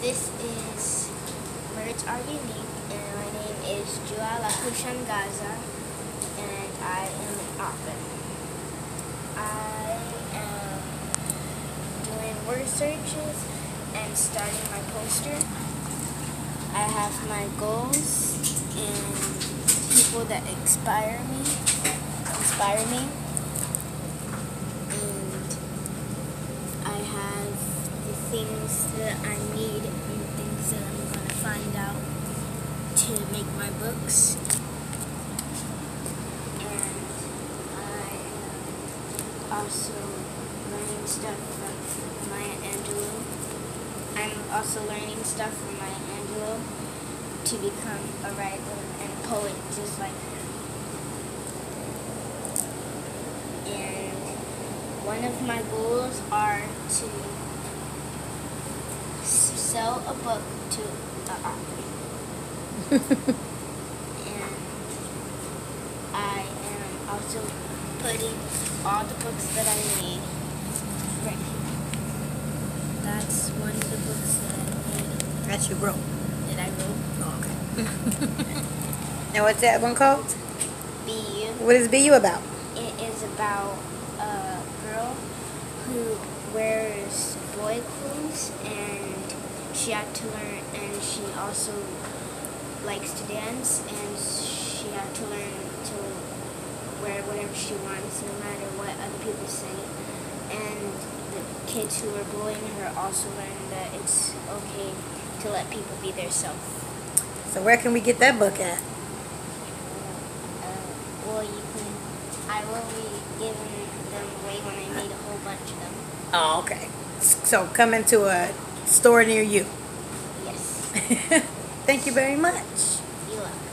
This is Words Are Unique, and my name is JuaLakushongaza, and I am an author. I am doing word searches and starting my poster. I have my goals and people that inspire me. And I have the things that I need and things that I'm going to find out to make my books. And I am also learning stuff from Maya Angelou. I'm also learning stuff from Maya Angelou to become a writer and poet just like her. And one of my goals are to sell a book to an author. And I am also putting all the books that I need right here. That's one of the books that I made. That you wrote. That I wrote. Oh, okay. Now what's that one called? BU. What is BU about? It is about a girl who wears boy clothes, and she had to learn, and she also likes to dance, and she had to learn to wear whatever she wants, no matter what other people say. And the kids who are bullying her also learn that it's okay to let people be their self. So where can we get that book at? Well, I will be giving them away when I made a whole bunch of them. Oh, okay. So come into a store near you. Yes. Thank you very much. You're welcome.